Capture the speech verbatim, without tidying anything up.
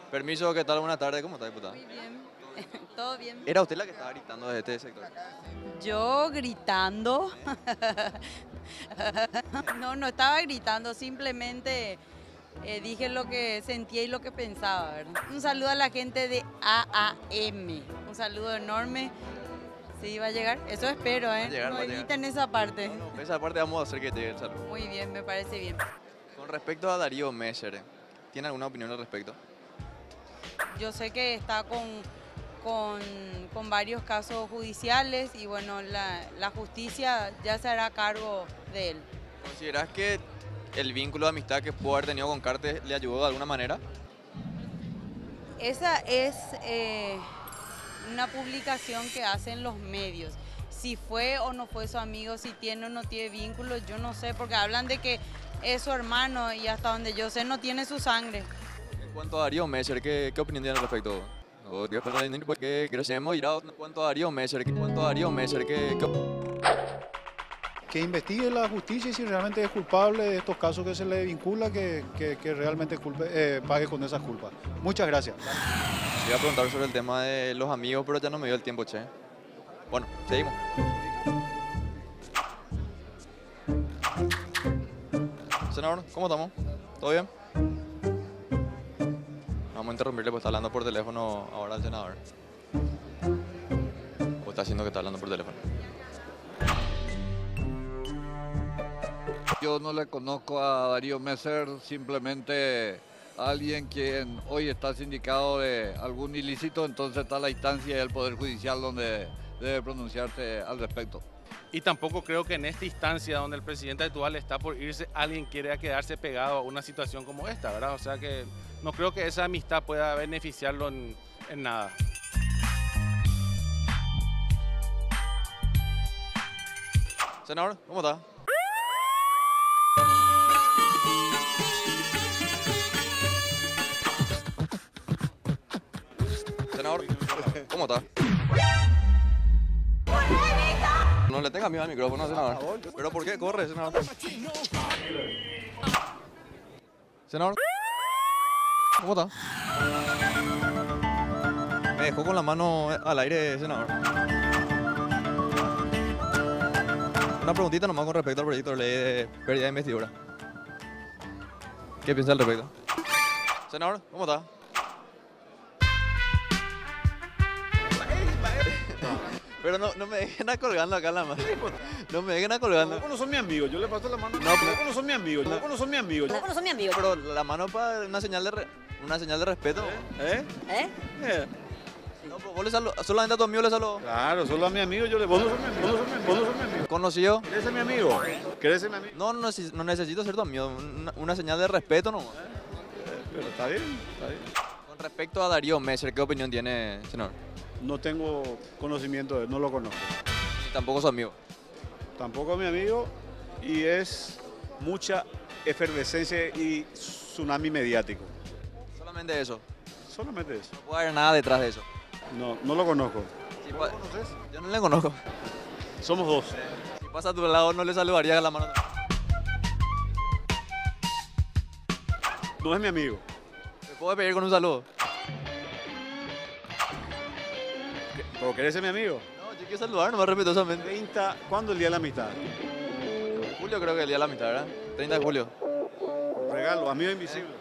Permiso, ¿qué tal? Buenas tardes, ¿cómo está, diputada? Muy bien, todo bien. ¿Era usted la que estaba gritando desde este sector? Yo gritando. No, no estaba gritando, simplemente eh, dije lo que sentía y lo que pensaba, ¿verdad? Un saludo a la gente de A A M, un saludo enorme. Sí, va a llegar, eso espero, ¿eh? Va a llegar, No va a llegar. eviten esa parte. No, no, esa parte vamos a hacer que llegue el saludo. Muy bien, me parece bien. Con respecto a Darío Messer, ¿tiene alguna opinión al respecto? Yo sé que está con, con, con varios casos judiciales y bueno, la, la justicia ya se hará cargo de él. ¿Considerás que el vínculo de amistad que pudo haber tenido con Cartes le ayudó de alguna manera? Esa es eh, una publicación que hacen los medios. Si fue o no fue su amigo, si tiene o no tiene vínculos, yo no sé, porque hablan de que es su hermano y hasta donde yo sé no tiene su sangre. En cuanto a Darío Messer, ¿qué, qué opinión tiene al respecto? No, Dios, pero no, porque crecemos y en cuanto a Darío Messer, en cuanto a Darío Messer, ¿qué, qué Que investigue la justicia y si realmente es culpable de estos casos que se le vincula, que, que, que realmente culpe, eh, pague con esas culpas. Muchas gracias. Te iba a preguntar sobre el tema de los amigos, pero ya no me dio el tiempo, che. Bueno, seguimos. Senador, ¿cómo estamos? ¿Todo bien? Vamos a interrumpirle, pues está hablando por teléfono ahora el senador. O está haciendo que está hablando por teléfono. Yo no le conozco a Darío Messer, simplemente a alguien quien hoy está sindicado de algún ilícito, entonces está la instancia del Poder Judicial donde debe pronunciarse al respecto. Y tampoco creo que en esta instancia donde el presidente actual está por irse, alguien quiera quedarse pegado a una situación como esta, ¿verdad? O sea que no creo que esa amistad pueda beneficiarlo en, en nada. Senador, ¿cómo está? Senador, ¿cómo está? No le tenga miedo al micrófono, senador. ¿Pero por qué corre, senador? Senador, ¿cómo está? Me dejó con la mano al aire, senador. Una preguntita nomás con respecto al proyecto de ley de pérdida de investidura. ¿Qué piensa al respecto? Senador, ¿cómo está? Pero no, no me dejen a colgando acá la mano. No me dejen a colgando. No son mis amigos, yo le paso la mano. No, pero- no son mis amigos, no son mis amigos. No son mis amigos. Pero la mano para una señal de, re- una señal de respeto. ¿Eh? ¿Eh? Eh, No, pues vos le salu- solamente a tu amigo le saludó. Claro, solo a mis amigos yo le... Vos no sos mi amigo, vos no sos mi- vos no sos mi amigo. ¿Conocido? ¿Querés ser mi amigo? ¿Querés ser mi amigo? No, no, neces- no necesito ser tu amigo. Una, una señal de respeto nomás. Pero está bien, está bien. Con respecto a Darío Messer, ¿qué opinión tiene, senador? No tengo conocimiento de él, no lo conozco. Ni tampoco su amigo. Tampoco es mi amigo y es mucha efervescencia y tsunami mediático. Solamente eso. Solamente eso. No puede haber nada detrás de eso. No, no lo conozco. Si pa- Yo no le conozco. Somos dos. Si pasa a tu lado, no le saludaría a la mano. No es mi amigo. ¿Me puede pedir con un saludo? ¿Pero querés ser mi amigo? No, yo quiero saludar nomás respetuosamente. treinta, ¿cuándo el día de la amistad? Julio creo que el día de la mitad, ¿verdad? treinta de julio. Regalo, amigo invisible.